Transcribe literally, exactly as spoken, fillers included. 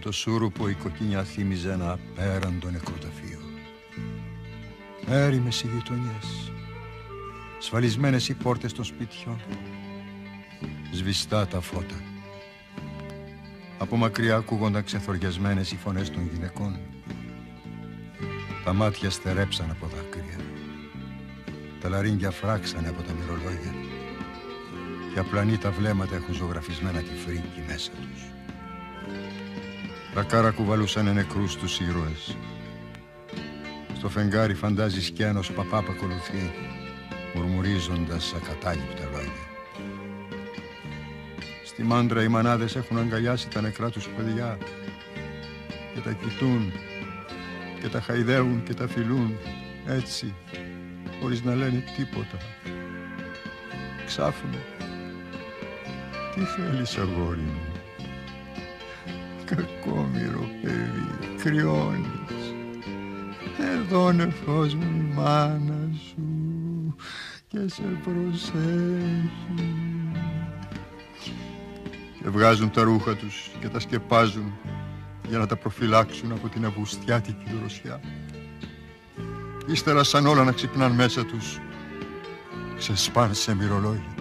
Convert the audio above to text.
το σούρουπο η κοκκινιά θύμιζε ένα απέραντο νεκροταφείο. Έρημες οι γειτονιές, σφαλισμένες οι πόρτες των σπιτιών, σβηστά τα φώτα. Από μακριά ακούγονταν ξεθοριασμένες οι φωνές των γυναικών. Τα μάτια στερέψαν από δάκρυα. Τα λαρύγγια φράξανε από τα μυρολόγια. Και απλανή τα βλέμματα έχουν ζωγραφισμένα τη φρίκη μέσα τους. Τα κάρα κουβαλούσανε νεκρούς τους ήρωες. Στο φεγγάρι φαντάζει σκένος παπά που ακολουθεί, μουρμουρίζοντας ακατάληπτα λόγια. Στη μάντρα οι μανάδες έχουν αγκαλιάσει τα νεκρά τους παιδιά και τα κοιτούν και τα χαϊδεύουν και τα φιλούν έτσι, χωρίς να λένε τίποτα. Ξάφνου, τι θέλεις αγόρι μου? Κακόμοιρο παιδί, κρυώνεις. Εδώ είναι φως μου η μάνα σου και σε προσέχει. Και βγάζουν τα ρούχα τους και τα σκεπάζουν για να τα προφυλάξουν από την αυγουστιάτικη δροσιά. Ύστερα σαν όλα να ξυπνάν μέσα τους, ξεσπάν σε μυρολόγια.